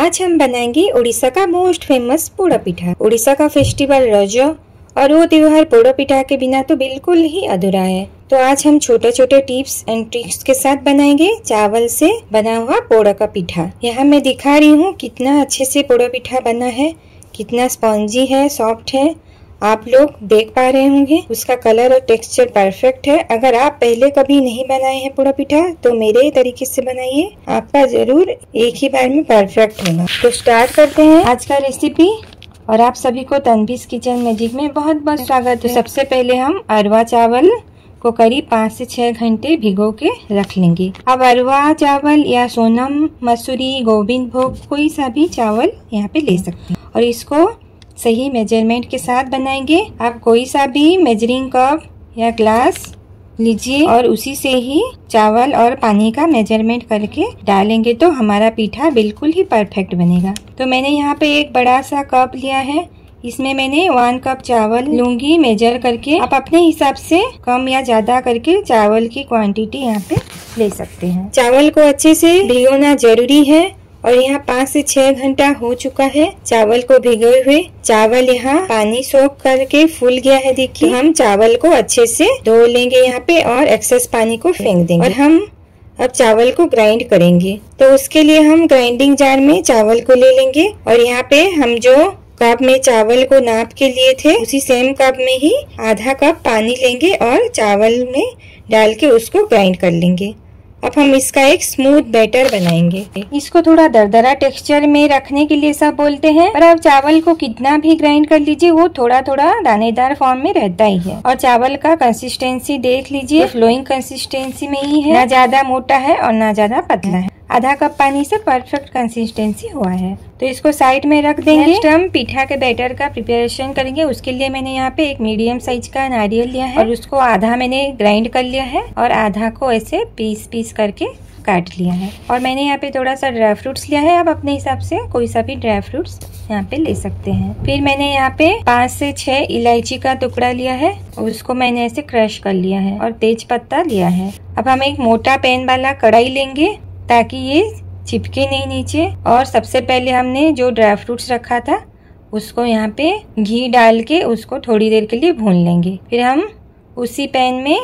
आज हम बनाएंगे उड़ीसा का मोस्ट फेमस पोड़ा पिठा। उड़ीसा का फेस्टिवल रजो और वो त्योहार पोड़ा पिठा के बिना तो बिल्कुल ही अधूरा है। तो आज हम छोटे छोटे टिप्स एंड ट्रिक्स के साथ बनाएंगे चावल से बना हुआ पोड़ा का पिठा। यहाँ मैं दिखा रही हूँ कितना अच्छे से पोड़ा पिठा बना है, कितना स्पॉन्जी है, सॉफ्ट है। आप लोग देख पा रहे होंगे उसका कलर और टेक्सचर परफेक्ट है। अगर आप पहले कभी नहीं बनाए हैं पोड़ा पिठा तो मेरे तरीके से बनाइए, आपका जरूर एक ही बार में परफेक्ट होगा। तो स्टार्ट करते हैं आज का रेसिपी। और आप सभी को तन्वीज़ किचन मैजिक में बहुत बहुत स्वागत है। तो सबसे पहले हम अरवा चावल को करीब 5 से 6 घंटे भिगो के रख लेंगे। अब अरवा चावल या सोनम, मसूरी, गोविंद भोग कोई सा भी चावल यहाँ पे ले सकते हैं और इसको सही मेजरमेंट के साथ बनाएंगे। आप कोई सा भी मेजरिंग कप या ग्लास लीजिए और उसी से ही चावल और पानी का मेजरमेंट करके डालेंगे तो हमारा पीठा बिल्कुल ही परफेक्ट बनेगा। तो मैंने यहाँ पे एक बड़ा सा कप लिया है, इसमें मैंने 1 कप चावल लूंगी मेजर करके। आप अपने हिसाब से कम या ज्यादा करके चावल की क्वांटिटी यहाँ पे ले सकते हैं। चावल को अच्छे से भिगोना जरूरी है और यहाँ 5 से 6 घंटा हो चुका है चावल को भिगोए हुए। चावल यहाँ पानी सोख करके फूल गया है। देखिए, हम चावल को अच्छे से धो लेंगे यहाँ पे और एक्सेस पानी को फेंक देंगे। और हम अब चावल को ग्राइंड करेंगे। तो उसके लिए हम ग्राइंडिंग जार में चावल को ले लेंगे और यहाँ पे हम जो कप में चावल को नाप के लिए थे उसी सेम कप में ही आधा कप पानी लेंगे और चावल में डाल के उसको ग्राइंड कर लेंगे। अब हम इसका एक स्मूथ बैटर बनाएंगे। इसको थोड़ा दरदरा टेक्सचर में रखने के लिए सब बोलते हैं, पर आप चावल को कितना भी ग्राइंड कर लीजिए वो थोड़ा थोड़ा दानेदार फॉर्म में रहता ही है। और चावल का कंसिस्टेंसी देख लीजिए, फ्लोइंग कंसिस्टेंसी में ही है, ना ज्यादा मोटा है और ना ज्यादा पतला है। आधा कप पानी से परफेक्ट कंसिस्टेंसी हुआ है। तो इसको साइड में रख देंगे। नेक्स्ट हम पीठा के बैटर का प्रिपरेशन करेंगे। उसके लिए मैंने यहाँ पे एक मीडियम साइज का नारियल लिया है और उसको आधा मैंने ग्राइंड कर लिया है और आधा को ऐसे पीस करके काट लिया है। और मैंने यहाँ पे थोड़ा सा ड्राई फ्रूट्स लिया है। आप अपने हिसाब से कोई सा भी ड्राई फ्रूट्स यहाँ पे ले सकते हैं। फिर मैंने यहाँ पे 5 से 6 इलायची का टुकड़ा लिया है और उसको मैंने ऐसे क्रश कर लिया है और तेज पत्ता लिया है। अब हम एक मोटा पैन वाला कढ़ाई लेंगे ताकि ये चिपके नहीं नीचे। और सबसे पहले हमने जो ड्राई फ्रूट्स रखा था उसको यहाँ पे घी डाल के उसको थोड़ी देर के लिए भून लेंगे। फिर हम उसी पैन में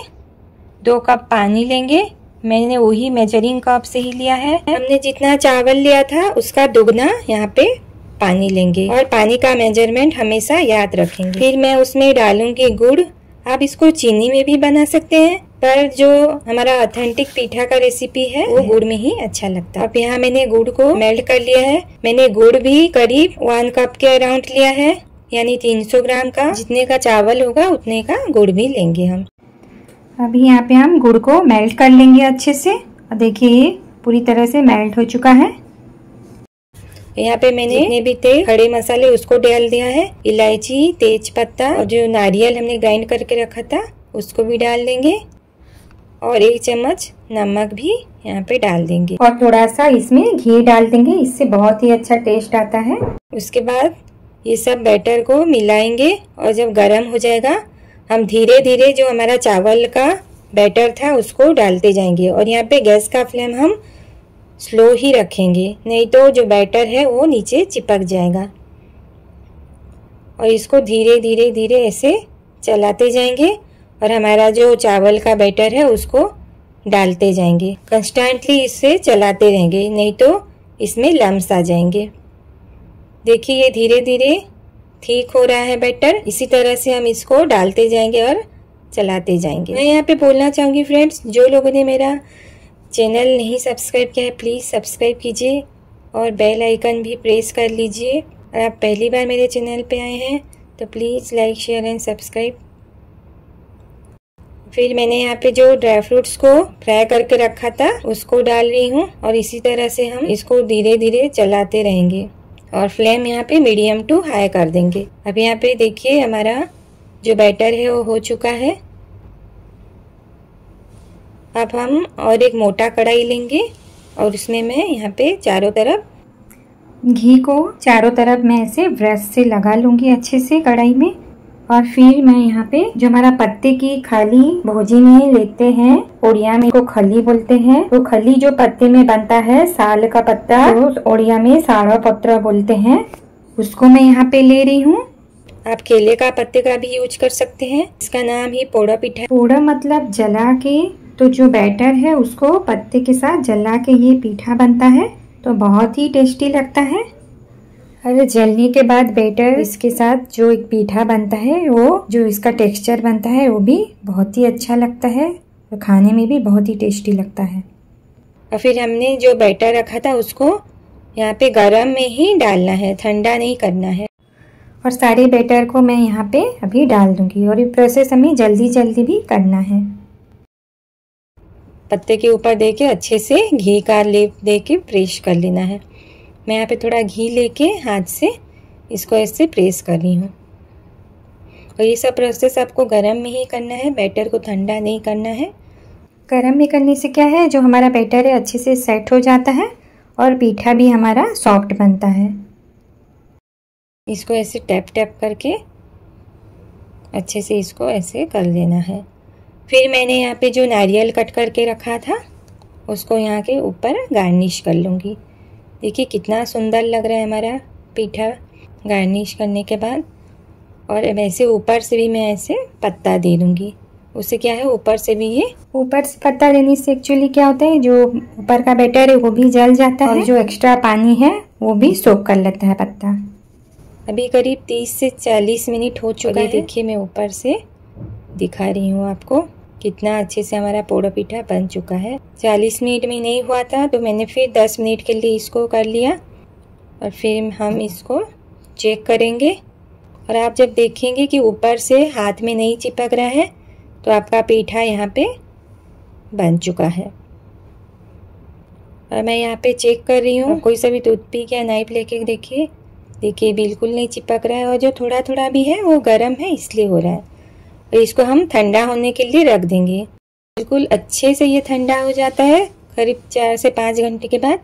2 कप पानी लेंगे। मैंने वही मेजरिंग कप से ही लिया है। हमने जितना चावल लिया था उसका दुगना यहाँ पे पानी लेंगे और पानी का मेजरमेंट हमेशा याद रखेंगे। फिर मैं उसमें डालूंगी गुड़। आप इसको चीनी में भी बना सकते हैं, पर जो हमारा ऑथेंटिक पीठा का रेसिपी है वो गुड़ में ही अच्छा लगता है। अब यहाँ मैंने गुड़ को मेल्ट कर लिया है। मैंने गुड़ भी करीब 1 कप के अराउंड लिया है, यानी 300 ग्राम का। जितने का चावल होगा उतने का गुड़ भी लेंगे हम। अभी यहाँ पे हम गुड़ को मेल्ट कर लेंगे अच्छे से। और देखिए ये पूरी तरह से मेल्ट हो चुका है। यहाँ पे मैंने जितने भी थे खड़े मसाले उसको डाल दिया है। इलायची, तेज पत्ता और जो नारियल हमने ग्राइंड करके रखा था उसको भी डाल देंगे और 1 चम्मच नमक भी यहाँ पे डाल देंगे और थोड़ा सा इसमें घी डाल देंगे, इससे बहुत ही अच्छा टेस्ट आता है। उसके बाद ये सब बैटर को मिलाएंगे और जब गर्म हो जाएगा हम धीरे धीरे जो हमारा चावल का बैटर था उसको डालते जाएंगे। और यहाँ पे गैस का फ्लेम हम स्लो ही रखेंगे, नहीं तो जो बैटर है वो नीचे चिपक जाएगा। और इसको धीरे धीरे ऐसे चलाते जाएंगे और हमारा जो चावल का बैटर है उसको डालते जाएंगे। कंस्टेंटली इससे चलाते रहेंगे, नहीं तो इसमें लम्स आ जाएंगे। देखिए ये धीरे धीरे ठीक हो रहा है बैटर। इसी तरह से हम इसको डालते जाएंगे और चलाते जाएंगे। मैं यहाँ पे बोलना चाहूँगी फ्रेंड्स, जो लोगों ने मेरा चैनल नहीं सब्सक्राइब किया है प्लीज़ सब्सक्राइब कीजिए और बेल आइकन भी प्रेस कर लीजिए। और आप पहली बार मेरे चैनल पे आए हैं तो please like, share and subscribe. फिर मैंने यहाँ पे जो ड्राई फ्रूट्स को फ्राई करके रखा था उसको डाल रही हूँ और इसी तरह से हम इसको धीरे धीरे चलाते रहेंगे और फ्लेम यहाँ पे मीडियम टू हाई कर देंगे। अब यहाँ पे देखिए हमारा जो बैटर है वो हो चुका है। अब हम और एक मोटा कढ़ाई लेंगे और उसमें मैं यहाँ पे चारों तरफ घी को मैं ऐसे ब्रश से लगा लूँगी अच्छे से कढ़ाई में और फिर मैं यहाँ पे जो हमारा पत्ते की खली भोजी में लेते हैं, उड़िया में को खली बोलते हैं। तो खली जो पत्ते में बनता है, साल का पत्ता, तो उड़िया में साड़ा पत्र बोलते हैं, उसको मैं यहाँ पे ले रही हूँ। आप केले का पत्ते का भी यूज कर सकते हैं। इसका नाम ही पोड़ा पिठा। पोड़ा मतलब जला के, तो जो बैटर है उसको पत्ते के साथ जला के ये पीठा बनता है, तो बहुत ही टेस्टी लगता है। और जलने के बाद बैटर इसके साथ जो एक पीठा बनता है, वो जो इसका टेक्सचर बनता है वो भी बहुत ही अच्छा लगता है और खाने में भी बहुत ही टेस्टी लगता है। और फिर हमने जो बैटर रखा था उसको यहाँ पे गरम में ही डालना है, ठंडा नहीं करना है। और सारे बैटर को मैं यहाँ पे अभी डाल दूंगी और ये प्रोसेस हमें जल्दी जल्दी भी करना है। पत्ते के ऊपर देके अच्छे से घी का लेप देके प्रेस कर लेना है। मैं यहाँ पे थोड़ा घी लेके हाथ से इसको ऐसे प्रेस कर रही हूँ। और ये सब प्रोसेस आपको गरम में ही करना है, बैटर को ठंडा नहीं करना है। गरम में करने से क्या है, जो हमारा बैटर है अच्छे से सेट हो जाता है और पीठा भी हमारा सॉफ्ट बनता है। इसको ऐसे टैप टैप करके अच्छे से इसको ऐसे कर लेना है। फिर मैंने यहाँ पे जो नारियल कट करके रखा था उसको यहाँ के ऊपर गार्निश कर लूँगी। देखिए कितना सुंदर लग रहा है हमारा पीठा गार्निश करने के बाद। और वैसे ऊपर से भी मैं ऐसे पत्ता दे दूँगी। उससे क्या है, ऊपर से भी ये ऊपर से पत्ता देने से एक्चुअली क्या होता है, जो ऊपर का बैटर है वो भी जल जाता है और जो एक्स्ट्रा पानी है वो भी सोख कर लेता है पत्ता। अभी करीब 30 से 40 मिनट हो चुका है। देखिए मैं ऊपर से दिखा रही हूँ आपको कितना अच्छे से हमारा पोड़ा पीठा बन चुका है। 40 मिनट में नहीं हुआ था तो मैंने फिर 10 मिनट के लिए इसको कर लिया और फिर हम इसको चेक करेंगे। और आप जब देखेंगे कि ऊपर से हाथ में नहीं चिपक रहा है तो आपका पीठा यहाँ पे बन चुका है। और मैं यहाँ पे चेक कर रही हूँ, कोई सा भी टूथपिक या नाइफ लेके देखिए, देखिए बिल्कुल नहीं चिपक रहा है। और जो थोड़ा थोड़ा भी है वो गर्म है इसलिए हो रहा है। और इसको हम ठंडा होने के लिए रख देंगे। बिल्कुल अच्छे से ये ठंडा हो जाता है करीब 4 से 5 घंटे के बाद।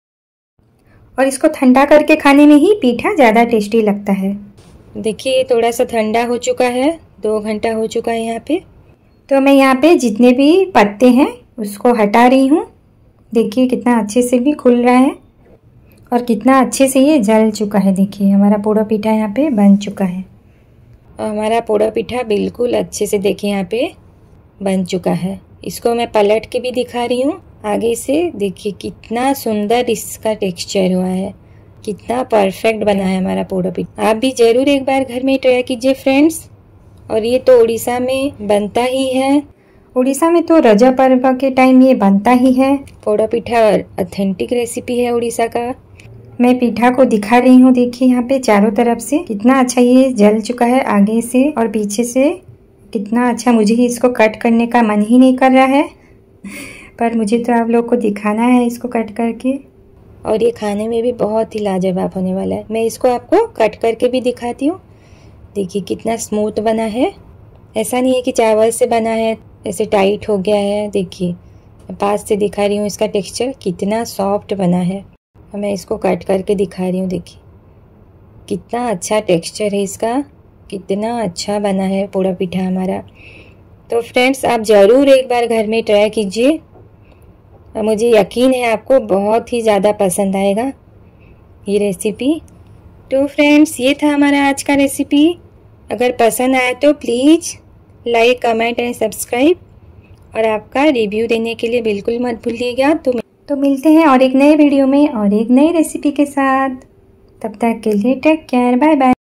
और इसको ठंडा करके खाने में ही पीठा ज़्यादा टेस्टी लगता है। देखिए ये थोड़ा सा ठंडा हो चुका है, 2 घंटा हो चुका है यहाँ पे। तो मैं यहाँ पे जितने भी पत्ते हैं उसको हटा रही हूँ। देखिए कितना अच्छे से भी खुल रहा है और कितना अच्छे से ये जल चुका है। देखिए हमारा पोड़ा पीठा यहाँ पे बन चुका है। और हमारा पोड़ा पीठा बिल्कुल अच्छे से देखिए यहाँ पे बन चुका है। इसको मैं पलट के भी दिखा रही हूँ आगे से। देखिए कितना सुंदर इसका टेक्सचर हुआ है, कितना परफेक्ट बना है हमारा पोड़ा पीठा। आप भी ज़रूर एक बार घर में ट्राई कीजिए फ्रेंड्स। और ये तो उड़ीसा में बनता ही है। उड़ीसा में तो रजा पर्व के टाइम ये बनता ही है। पोड़ा पीठा ऑथेंटिक रेसिपी है उड़ीसा का। मैं पीठा को दिखा रही हूँ। देखिए यहाँ पे चारों तरफ से कितना अच्छा ये जल चुका है, आगे से और पीछे से कितना अच्छा। मुझे ही इसको कट करने का मन ही नहीं कर रहा है, पर मुझे तो आप लोग को दिखाना है इसको कट करके। और ये खाने में भी बहुत ही लाजवाब होने वाला है। मैं इसको आपको कट करके भी दिखाती हूँ। देखिए कितना स्मूथ बना है। ऐसा नहीं है कि चावल से बना है ऐसे टाइट हो गया है। देखिए पास से दिखा रही हूँ, इसका टेक्सचर कितना सॉफ्ट बना है। और मैं इसको कट करके दिखा रही हूँ। देखिए कितना अच्छा टेक्सचर है इसका, कितना अच्छा बना है पोड़ा पीठा हमारा। तो फ्रेंड्स आप ज़रूर एक बार घर में ट्राई कीजिए और मुझे यकीन है आपको बहुत ही ज़्यादा पसंद आएगा ये रेसिपी। तो फ्रेंड्स ये था हमारा आज का रेसिपी। अगर पसंद आया तो please like, comment and subscribe. और आपका रिव्यू देने के लिए बिल्कुल मत भूलिएगा। तो मिलते हैं और एक नए वीडियो में और एक नई रेसिपी के साथ। तब तक के लिए टेक केयर, बाय बाय।